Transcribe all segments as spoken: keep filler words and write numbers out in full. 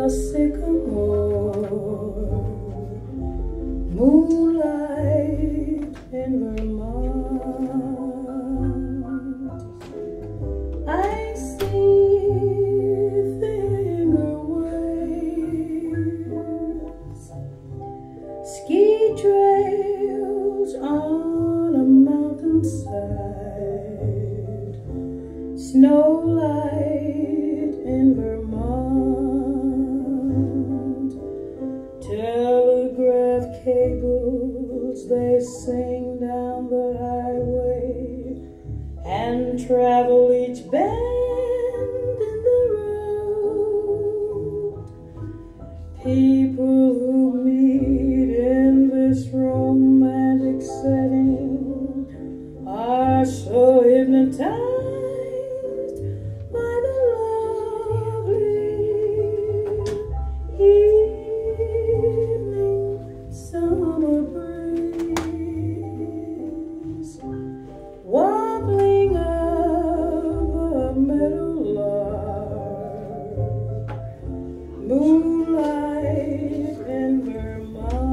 the sycamore, moonlight in Vermont. I see finger waves, ski trails on a mountainside, snow light in Vermont. Telegraph cables, they sing down the highway and travel each bend in the road. People who meet in this romantic setting are so hypnotized by the lovely evening summer breeze, wobbling of a meadowlark, moonlight in Vermont.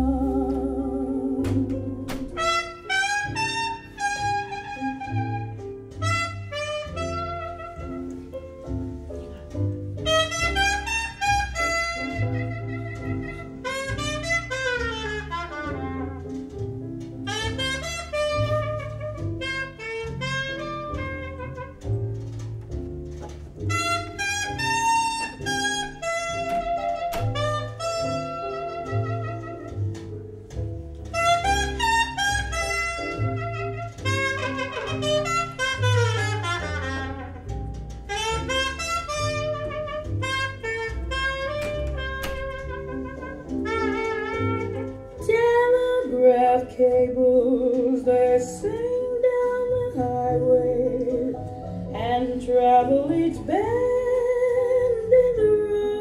Telegraph cables, they sing down the highway and travel each bend in the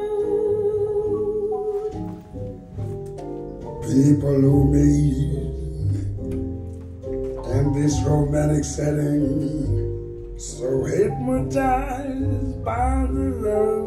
road. People who meet in this romantic setting, so hypnotized by the love